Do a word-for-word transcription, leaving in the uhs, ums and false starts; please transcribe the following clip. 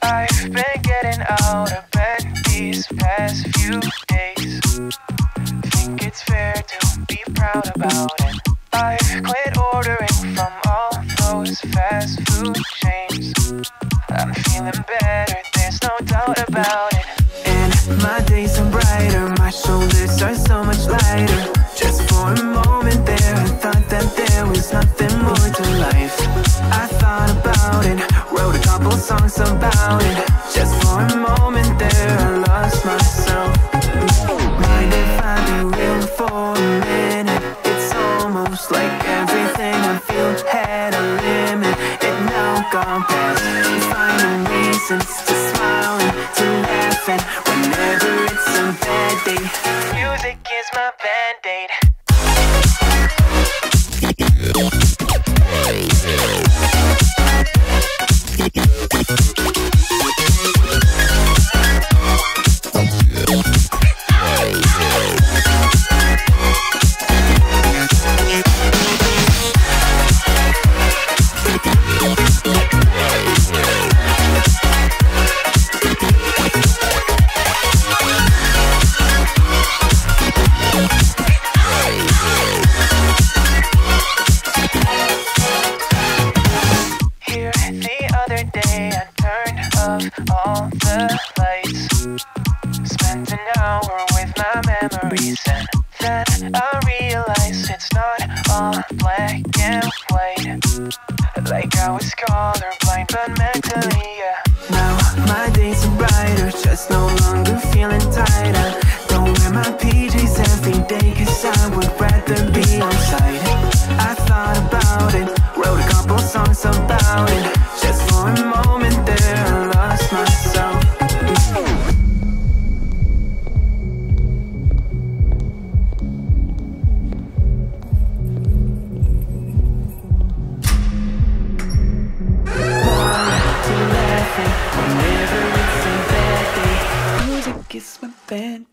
I've been getting out of bed these past few days. Think it's fair to be proud about it. I've quit ordering from all those fast food chains. I'm feeling better, there's no doubt about it. And my days are brighter, my shoulders are so much lighter. Just for a moment there, I thought that there was nothing more to life. I thought about it, wrote a couple songs about it. Just for a moment there, I lost myself. Mind if I be real for a minute? It's almost like everything I feel had a limit. It now gone past, finding reasons to smile and to laugh. And whenever it's a bad day, music is my band-aid. All the lights, spent an hour with my memories, and then I realized it's not all black and white. Like I was colorblind, but mentally, yeah. Now my days are brighter, just no longer feeling tight. I don't wear my P Js every day, cause I would rather be outside. I thought about it, wrote a couple songs about it. Just for a moment there, I lost myself. Whenever it's a bad day, music is my band.